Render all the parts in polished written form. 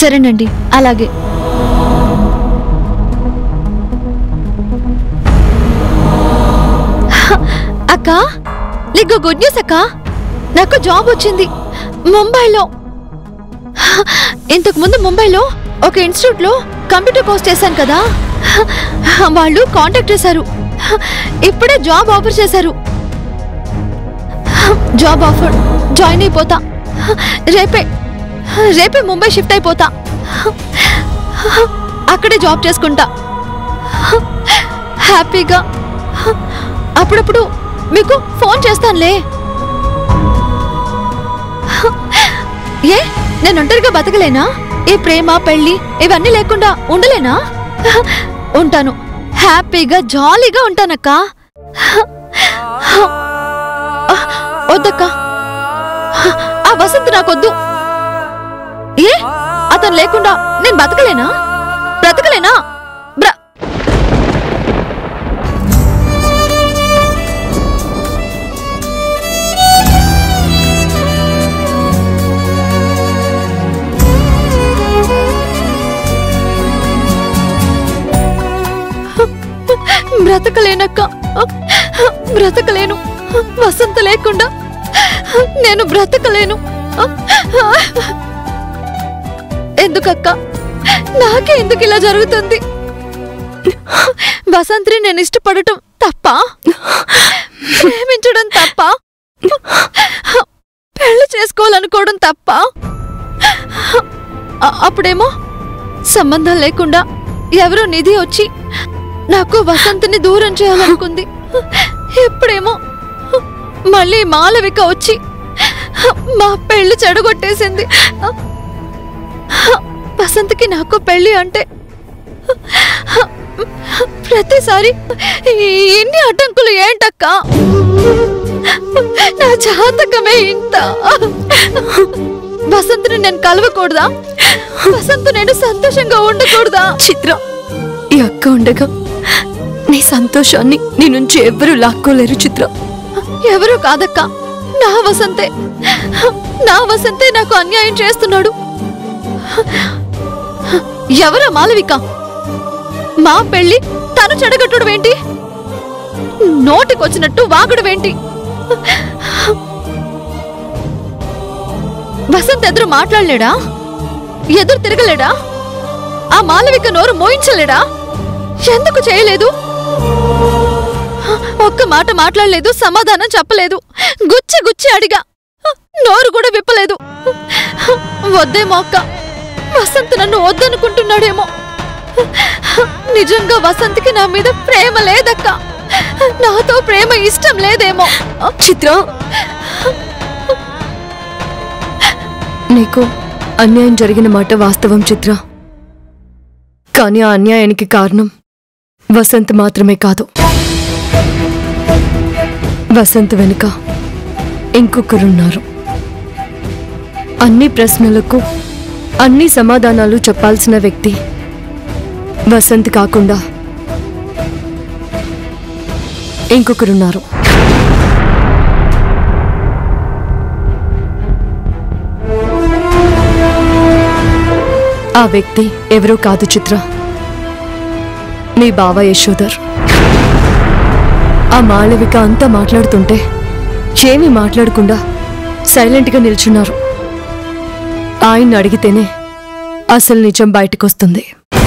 సరేనండి, అలాగే. అక్క, నీకు గుడ్ న్యూస్ అక్క. నాకు జాబ్ వచ్చింది ముంబైలో. ఇంతకు ముందు ముంబైలో ఒక ఇన్స్టిట్యూట్ లో కంప్యూటర్ కోర్స్ చేశాను కదా, వాళ్ళు కాంటాక్ట్ చేశారు. ఇప్పుడే జాబ్ ఆఫర్ చేశారు. జాబ్ ఆఫర్, జాయిన్ అయిపోతా. రేపే ముంబై షిఫ్ట్ అయిపోతా. అక్కడే జాబ్ చేసుకుంటా హ్యాపీగా. అప్పుడప్పుడు మీకు ఫోన్ చేస్తానులే. ఏ, నేను ఒంటరిగా బతకలేనా? ఈ ప్రేమ పెళ్లి ఇవన్నీ లేకుండా ఉండలేనా? ఉంటాను, హ్యాపీగా జాలీగా ఉంటానక్క. వద్దక్క, ఆ వసంత్ నాకొద్దు. ఏ, అతను లేకుండా నేను బ్రతకలేనా? బ్రతకలేనక్క, బ్రతకలేను. వసంత లేకుండా నేను బ్రతకలేను. ఎందుకక్క, నాకే ఎందుకు ఇలా జరుగుతుంది? వసంత్ని నేను ఇష్టపడటం తప్ప? ప్రేమించడం తప్ప? పెళ్లి చేసుకోవాలనుకోవడం తప్ప? అప్పుడేమో సంబంధం లేకుండా ఎవరో నిధి వచ్చి నాకు వసంత్ని దూరం చేయాలనుకుంది. ఎప్పుడేమో మళ్ళీ మాలవిక వచ్చి మా పెళ్లి చెడగొట్టేసింది. వసంత్కి నాకు పెళ్లి అంటే ప్రతిసారి ఎన్ని అడ్డంకులు ఏంటక్క? నా జాతకమే ఇంత. వసంత్ని నేను కలవకూడదా? వసంత్ నేను సంతోషంగా ఉండకూడదా? చిత్ర, ఈ అక్క ఉండగా నీ సంతోషాన్ని నీ నుంచి ఎవరూ లాక్కోలేరు చిత్ర. ఎవరూ కాదక్క, నా వసంతే. నా వసంతే నాకు అన్యాయం చేస్తున్నాడు. ఎవరా మాలవిక? మా పెళ్లి తను చెడగొట్టడం ఏంటి? నోటికొచ్చినట్టు వాగుడు ఏంటి? వసంత్ ఎదురు మాట్లాడలేడా? ఎదురు తిరగలేడా? ఆ మాలవిక నోరు మోయించలేడా? ఎందుకు చేయలేదు? ఒక్క మాట మాట్లాడలేదు, సమాధానం చెప్పలేదు. గుచ్చి గుచ్చి అడిగా, నోరు కూడా విప్పలేదు. వద్దేమో అక్క, వసంత్ నన్ను వద్దనుకుంటున్నాడేమో. నిజంగా వసంత్కి నా మీద ప్రేమ లేదక్క. నాతో ప్రేమ ఇష్టం లేదేమో. చిత్ర, నీకు అన్యాయం జరిగిన మాట వాస్తవం చిత్ర. కానీ ఆ అన్యాయానికి కారణం వసంత్ మాత్రమే కాదు. వసంత్ వెనుక ఇంకొకరున్నారు. అన్ని ప్రశ్నలకు అన్ని సమాధానాలు చెప్పాల్సిన వ్యక్తి వసంత్ కాకుండా ఇంకొకరున్నారు. ఆ వ్యక్తి ఎవరో కాదు చిత్ర, మీ బావ యశోధర్. ఆ మాళవిక అంతా మాట్లాడుతుంటే ఏమీ మాట్లాడకుండా సైలెంట్గా నిల్చున్నారు. ఆయన్ని అడిగితేనే అసలు నిజం బయటకొస్తుంది.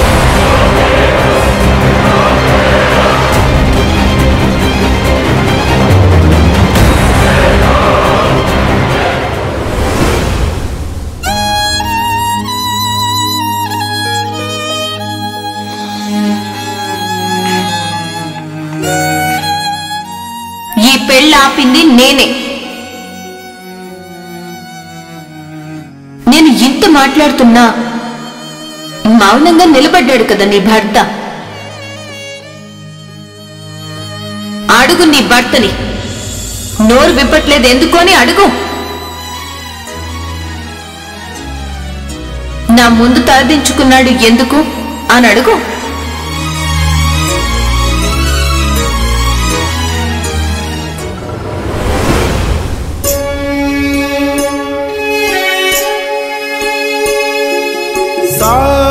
ఈ పెళ్ళాపింది నేనే. నేను ఇంత మాట్లాడుతున్నా మౌనంగా నిలబడ్డాడు కదా నీ భర్త. అడుగు నీ భర్తని, నోరు విప్పట్లేదు ఎందుకు అని అడుగు. నా ముందు తలదించుకున్నాడు ఎందుకు అని అడుగు. सा